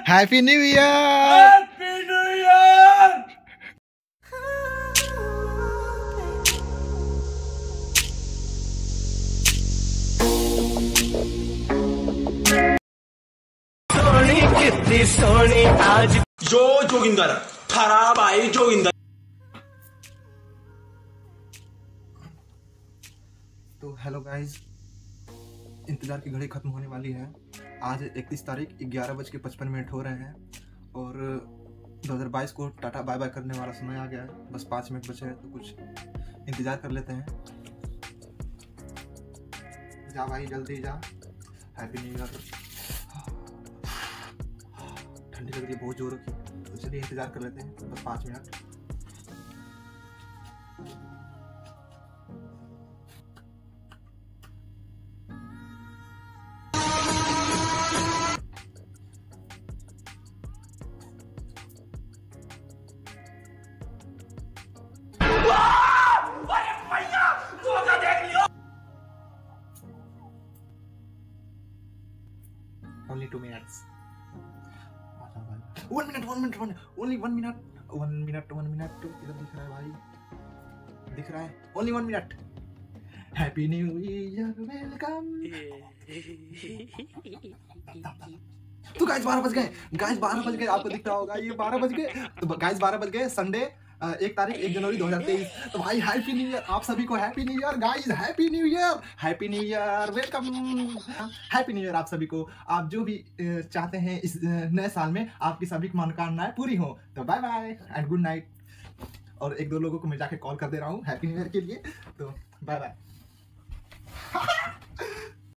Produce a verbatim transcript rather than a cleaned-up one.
Happy new year. Happy new year. सोनी कितनी सोनी आज जो जोगिंदर खराब आई जोगिंदर। तो हेलो गाइस, इंतजार की घड़ी खत्म होने वाली है। आज इकतीस तारीख ग्यारह बज के पचपन मिनट हो रहे हैं और दो हज़ार बाईस को टाटा बाय बाय करने वाला समय आ गया है। बस पाँच मिनट बचे हैं तो कुछ इंतजार कर लेते हैं। जा भाई जल्दी जा। Happy new year. ठंडी लग रही है बहुत जोरों की, तो चलिए इंतजार कर लेते हैं बस पाँच मिनट। Only two minutes. One minute, one minute, one only one minute, one minute, one minute. इधर दिख रहा है भाई, दिख रहा है। Only one minute. Happy New Year, welcome. तो गाइस बारह बज गए, गाइस बारह बज गए, आपको दिख रहा होगा ये बारह बज गए। तो गाइस बारह बज गए, संडे एक तारीख एक जनवरी दो हजार तेईस। तो भाई हैप्पी न्यू ईयर आप सभी को। Happy new year guys, happy new year, happy new year, welcome. Happy new year आप सभी को। आप जो भी चाहते हैं इस नए साल में आपकी सभी की मनोकामनाएं पूरी हो। तो bye bye and good night. और एक दो लोगों को मैं जाके कॉल कर दे रहा हूँ हैप्पी न्यू ईयर के लिए। तो बाय बाय।